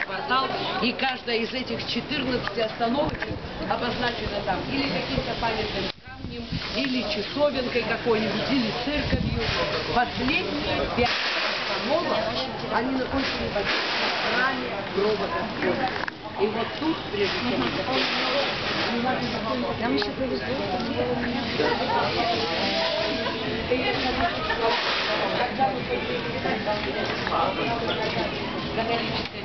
квартал, и каждая из этих 14 остановочек обозначена там или каким-то памятным камнем, или часовенкой какой-нибудь, или церковью. Последние 5 остановок, они находятся в храме гроба Господня. И вот тут, прежде чем нам еще повезло, католическая